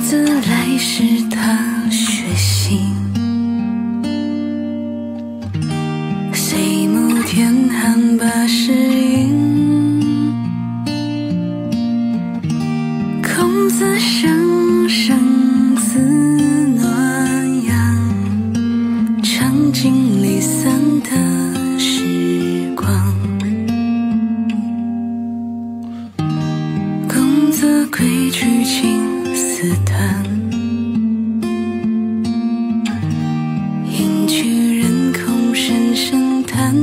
自来时的血腥，岁暮天寒把诗吟，孔子生生死暖阳，尝尽离散的时光。公子归去青丝断，应取人空深深叹。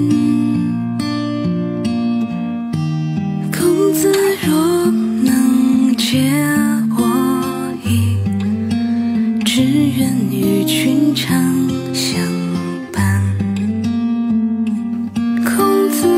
公子若能解我意，只愿与君长相伴。孔子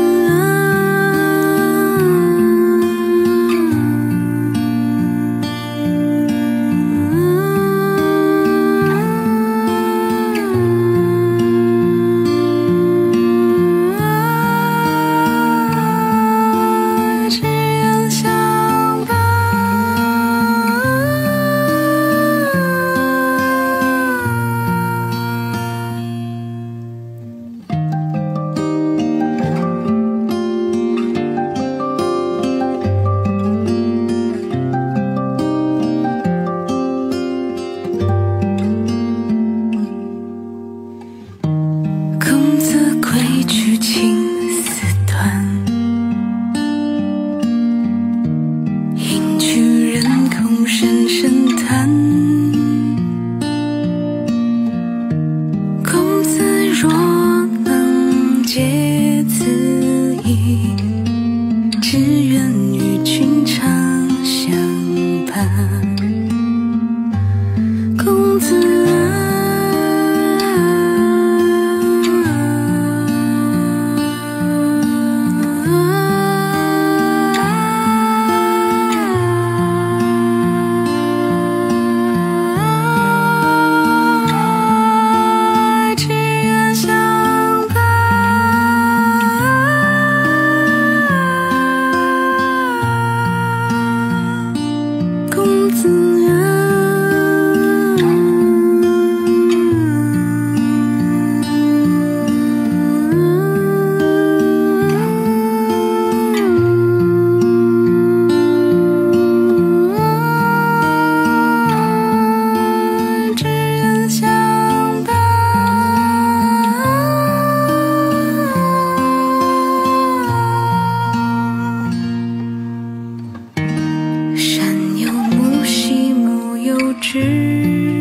归去青丝断，应取人空深深叹。公子若能解此意，只愿与君长相伴。公子山有木兮木有枝，